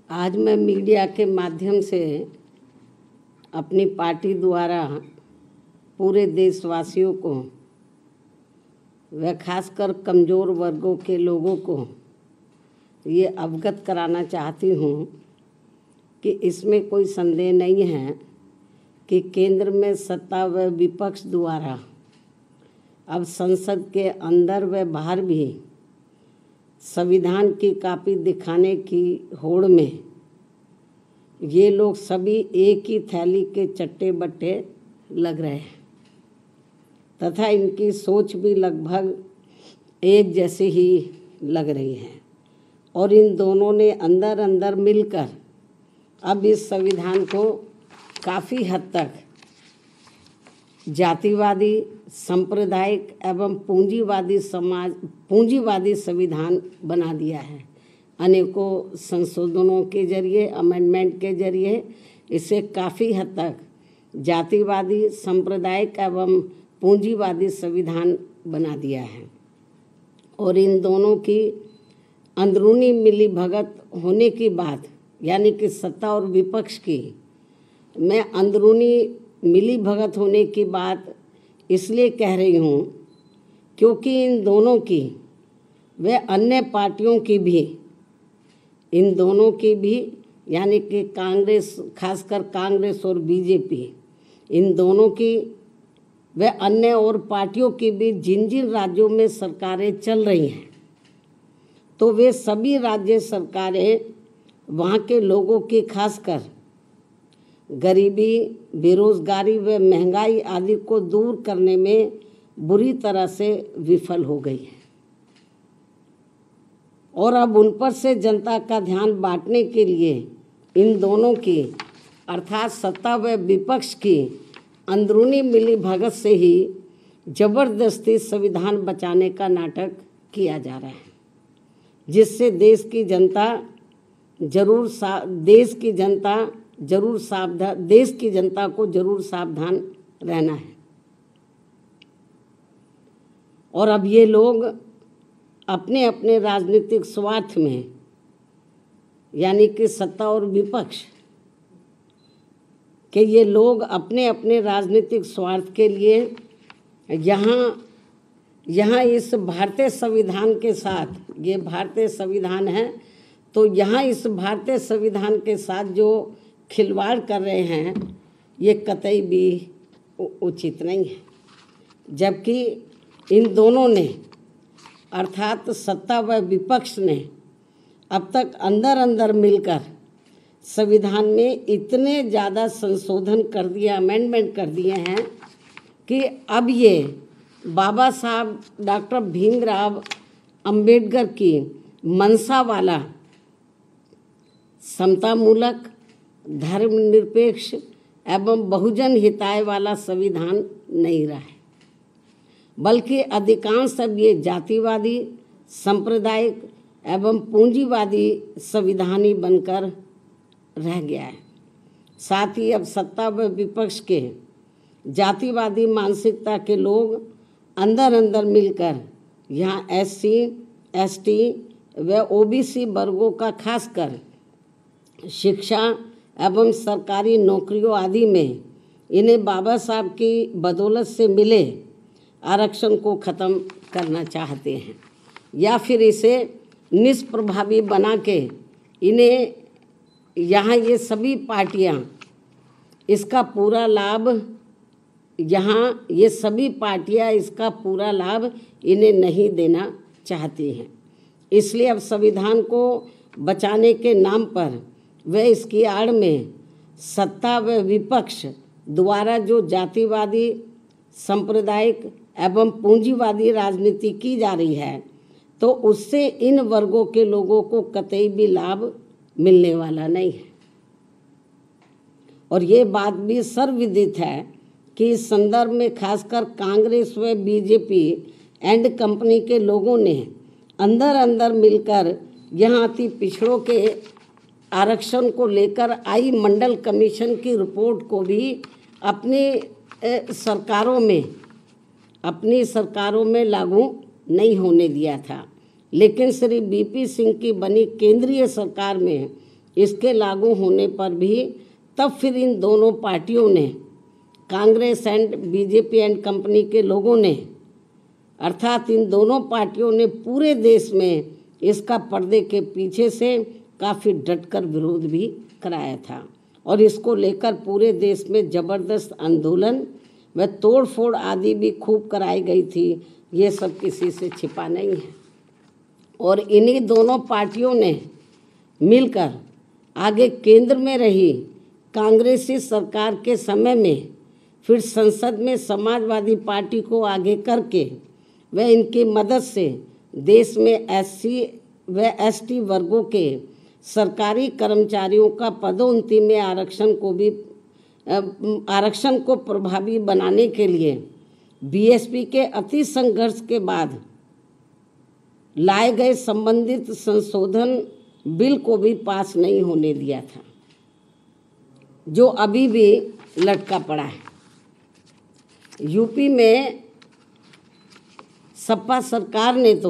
आज मैं मीडिया के माध्यम से अपनी पार्टी द्वारा पूरे देशवासियों को व खासकर कमज़ोर वर्गों के लोगों को ये अवगत कराना चाहती हूँ कि इसमें कोई संदेह नहीं है कि केंद्र में सत्ता व विपक्ष द्वारा अब संसद के अंदर व बाहर भी संविधान की कॉपी दिखाने की होड़ में ये लोग सभी एक ही थैली के चट्टे बट्टे लग रहे हैं तथा इनकी सोच भी लगभग एक जैसी ही लग रही है और इन दोनों ने अंदर अंदर मिलकर अब इस संविधान को काफ़ी हद तक जातिवादी, सांप्रदायिक एवं पूंजीवादी संविधान बना दिया है। अनेकों संशोधनों के जरिए, अमेंडमेंट के जरिए इसे काफ़ी हद तक जातिवादी, सांप्रदायिक एवं पूंजीवादी संविधान बना दिया है और इन दोनों की अंदरूनी मिलीभगत होने की बात, यानी कि सत्ता और विपक्ष की मैं अंदरूनी मिलीभगत होने की बात इसलिए कह रही हूँ क्योंकि इन दोनों की व अन्य पार्टियों की भी, इन दोनों की भी यानी कि कांग्रेस, खासकर कांग्रेस और बीजेपी, इन दोनों की व अन्य और पार्टियों की भी जिन जिन राज्यों में सरकारें चल रही हैं तो वे सभी राज्य सरकारें वहाँ के लोगों की खासकर गरीबी, बेरोजगारी व महंगाई आदि को दूर करने में बुरी तरह से विफल हो गई है और अब उन पर से जनता का ध्यान बांटने के लिए इन दोनों की अर्थात सत्ता व विपक्ष की अंदरूनी मिलीभगत से ही जबरदस्ती संविधान बचाने का नाटक किया जा रहा है, जिससे देश की जनता को जरूर सावधान रहना है। और अब ये लोग अपने अपने राजनीतिक स्वार्थ में, यानी कि सत्ता और विपक्ष के ये लोग अपने अपने राजनीतिक स्वार्थ के लिए यहाँ इस भारतीय संविधान के साथ, ये भारतीय संविधान है तो यहाँ इस भारतीय संविधान के साथ जो खिलवाड़ कर रहे हैं ये कतई भी उचित नहीं है। जबकि इन दोनों ने अर्थात सत्ता व विपक्ष ने अब तक अंदर अंदर मिलकर संविधान में इतने ज़्यादा संशोधन कर दिए, अमेंडमेंट कर दिए हैं कि अब ये बाबा साहब डॉक्टर भीमराव अंबेडकर की मंशा वाला समतामूलक, धर्मनिरपेक्ष एवं बहुजन हिताय वाला संविधान नहीं रहा है, बल्कि अधिकांश अब ये जातिवादी, सांप्रदायिक एवं पूंजीवादी संविधानी बनकर रह गया है। साथ ही अब सत्ता व विपक्ष के जातिवादी मानसिकता के लोग अंदर अंदर मिलकर यहाँ SC, ST व OBC वर्गों का खासकर शिक्षा एवं सरकारी नौकरियों आदि में इन्हें बाबा साहब की बदौलत से मिले आरक्षण को ख़त्म करना चाहते हैं या फिर इसे निष्प्रभावी बना के इन्हें यहाँ ये सभी पार्टियाँ इसका पूरा लाभ, यहाँ ये सभी पार्टियाँ इसका पूरा लाभ इन्हें नहीं देना चाहती हैं। इसलिए अब संविधान को बचाने के नाम पर व इसकी आड़ में सत्ता व विपक्ष द्वारा जो जातिवादी, सांप्रदायिक एवं पूंजीवादी राजनीति की जा रही है तो उससे इन वर्गों के लोगों को कतई भी लाभ मिलने वाला नहीं है। और ये बात भी सर्वविदित है कि इस संदर्भ में खासकर कांग्रेस व बीजेपी एंड कंपनी के लोगों ने अंदर अंदर मिलकर यहाँ अति पिछड़ों के आरक्षण को लेकर आई मंडल कमीशन की रिपोर्ट को भी अपनी सरकारों में लागू नहीं होने दिया था। लेकिन श्री BP सिंह की बनी केंद्रीय सरकार में इसके लागू होने पर भी तब फिर इन दोनों पार्टियों ने, Congress and BJP and company के लोगों ने, अर्थात इन दोनों पार्टियों ने पूरे देश में इसका पर्दे के पीछे से काफ़ी डटकर विरोध भी कराया था और इसको लेकर पूरे देश में ज़बरदस्त आंदोलन व तोड़फोड़ आदि भी खूब कराई गई थी। ये सब किसी से छिपा नहीं है। और इन्हीं दोनों पार्टियों ने मिलकर आगे केंद्र में रही कांग्रेसी सरकार के समय में फिर संसद में समाजवादी पार्टी को आगे करके व इनकी मदद से देश में SC व ST वर्गों के सरकारी कर्मचारियों का पदोन्नति में आरक्षण को प्रभावी बनाने के लिए BSP के अति संघर्ष के बाद लाए गए संबंधित संशोधन बिल को भी पास नहीं होने दिया था, जो अभी भी लटका पड़ा है। यूपी में सपा सरकार ने तो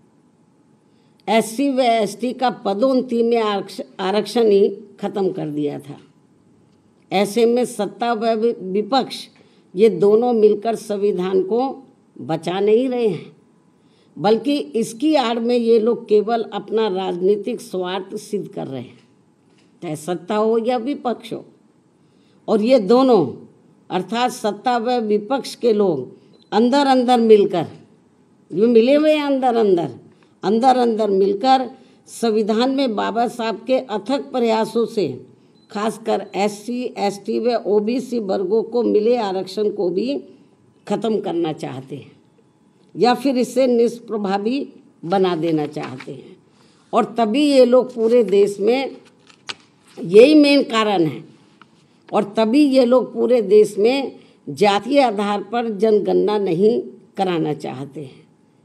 SC व ST का पदोन्नति में आरक्षण ही खत्म कर दिया था। ऐसे में सत्ता व विपक्ष ये दोनों मिलकर संविधान को बचा नहीं रहे हैं, बल्कि इसकी आड़ में ये लोग केवल अपना राजनीतिक स्वार्थ सिद्ध कर रहे हैं, चाहे सत्ता हो या विपक्ष हो। और ये दोनों अर्थात सत्ता व विपक्ष के लोग अंदर अंदर मिलकर, जो मिले हुए हैं अंदर अंदर मिलकर संविधान में बाबा साहब के अथक प्रयासों से खासकर SC ST व OBC वर्गों को मिले आरक्षण को भी खत्म करना चाहते हैं या फिर इसे निष्प्रभावी बना देना चाहते हैं। और तभी ये लोग पूरे देश में, यही मेन कारण है, और तभी ये लोग पूरे देश में जातीय आधार पर जनगणना नहीं कराना चाहते हैं।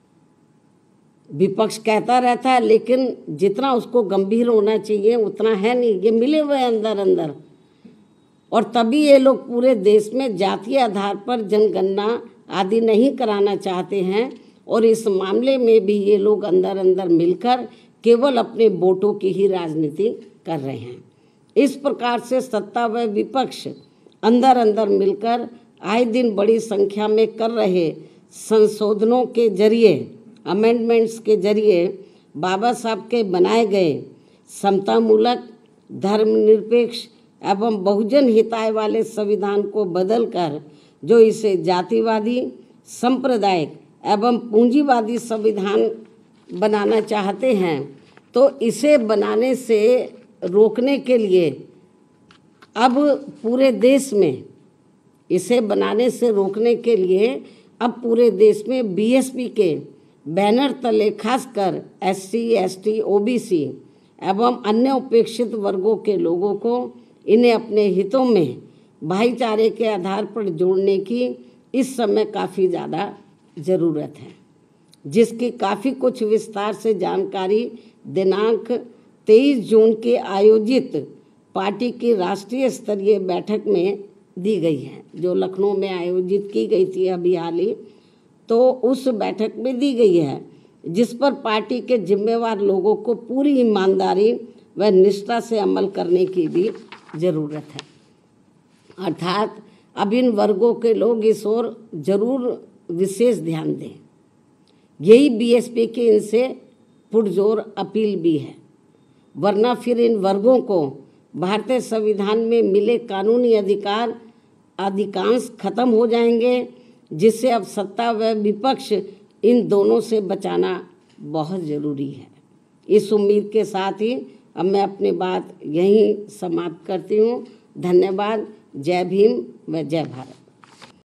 विपक्ष कहता रहता है, लेकिन जितना उसको गंभीर होना चाहिए उतना है नहीं, ये मिले हुए अंदर। और तभी ये लोग पूरे देश में जातीय आधार पर जनगणना आदि नहीं कराना चाहते हैं और इस मामले में भी ये लोग अंदर मिलकर केवल अपने वोटों की ही राजनीति कर रहे हैं। इस प्रकार से सत्ता व विपक्ष अंदर मिलकर आए दिन बड़ी संख्या में कर रहे संशोधनों के जरिए, अमेंडमेंट्स के जरिए बाबा साहब के बनाए गए समतामूलक, धर्मनिरपेक्ष एवं बहुजन हिताय वाले संविधान को बदलकर जो इसे जातिवादी, सांप्रदायिक एवं पूंजीवादी संविधान बनाना चाहते हैं, तो इसे बनाने से रोकने के लिए अब पूरे देश में, इसे बनाने से रोकने के लिए अब पूरे देश में BSP के बैनर तले खासकर SC ST OBC एवं अन्य उपेक्षित वर्गों के लोगों को इन्हें अपने हितों में भाईचारे के आधार पर जोड़ने की इस समय काफ़ी ज़्यादा ज़रूरत है, जिसकी काफ़ी कुछ विस्तार से जानकारी दिनांक 23 जून के आयोजित पार्टी की राष्ट्रीय स्तरीय बैठक में दी गई है, जो लखनऊ में आयोजित की गई थी अभी हाल ही, तो उस बैठक में दी गई है, जिस पर पार्टी के जिम्मेवार लोगों को पूरी ईमानदारी व निष्ठा से अमल करने की भी ज़रूरत है। अर्थात अब इन वर्गों के लोग इस ओर जरूर विशेष ध्यान दें। यही BSP की इनसे पुरजोर अपील भी है, वरना फिर इन वर्गों को भारतीय संविधान में मिले कानूनी अधिकार अधिकांश खत्म हो जाएंगे, जिससे अब सत्ता व विपक्ष इन दोनों से बचाना बहुत ज़रूरी है। इस उम्मीद के साथ ही अब मैं अपनी बात यहीं समाप्त करती हूँ। धन्यवाद। जय भीम व जय भारत।